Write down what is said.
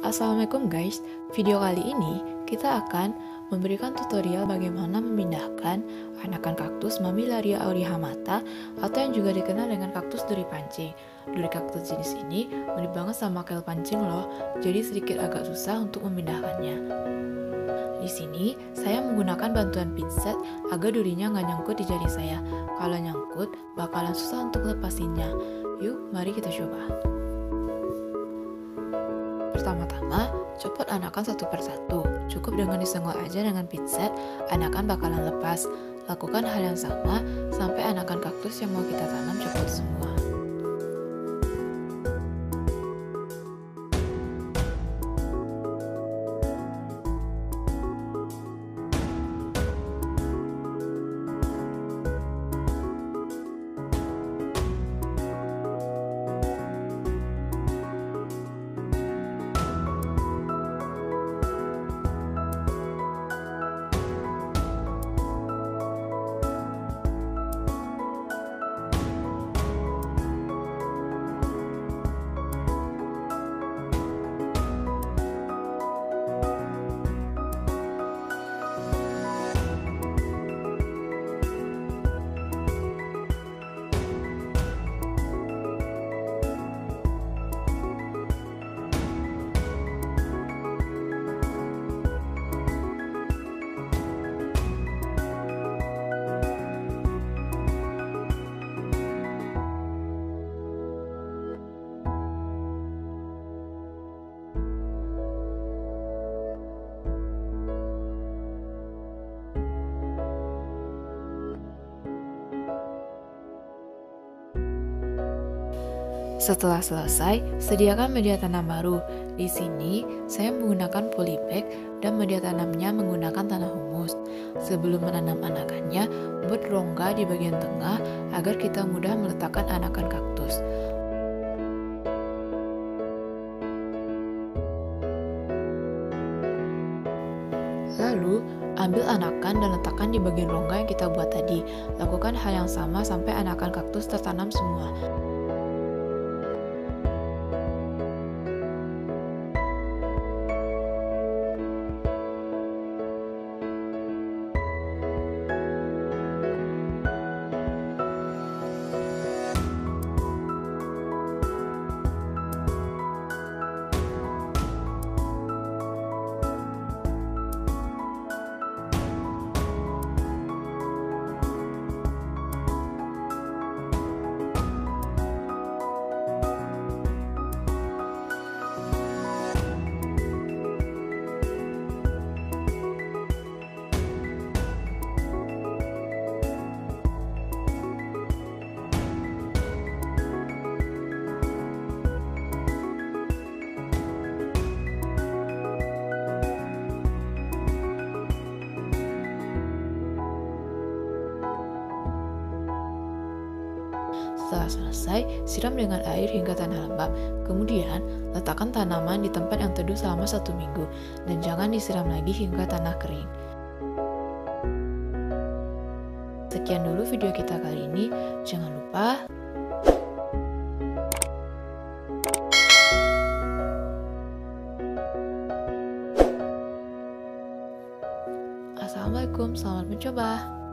Assalamualaikum guys, video kali ini kita akan memberikan tutorial bagaimana memindahkan anakan kaktus Mammillaria aurihamata atau yang juga dikenal dengan kaktus duri pancing. Duri kaktus jenis ini mirip banget sama kel pancing loh, jadi sedikit agak susah untuk memindahkannya. Di sini saya menggunakan bantuan pinset agar durinya nggak nyangkut di jari saya. Kalau nyangkut bakalan susah untuk lepasinnya. Yuk, mari kita coba. Pertama-tama, copot anakan satu persatu. Cukup dengan disenggol aja dengan pinset, anakan bakalan lepas. Lakukan hal yang sama sampai anakan kaktus yang mau kita tanam copot semua. Setelah selesai, sediakan media tanam baru. Di sini, saya menggunakan polybag dan media tanamnya menggunakan tanah humus. Sebelum menanam anakannya, buat rongga di bagian tengah agar kita mudah meletakkan anakan kaktus. Lalu, ambil anakan dan letakkan di bagian rongga yang kita buat tadi. Lakukan hal yang sama sampai anakan kaktus tertanam semua. Setelah selesai, siram dengan air hingga tanah lembab. Kemudian, letakkan tanaman di tempat yang teduh selama 1 minggu, dan jangan disiram lagi hingga tanah kering. Sekian dulu video kita kali ini. Jangan lupa Assalamualaikum, selamat mencoba.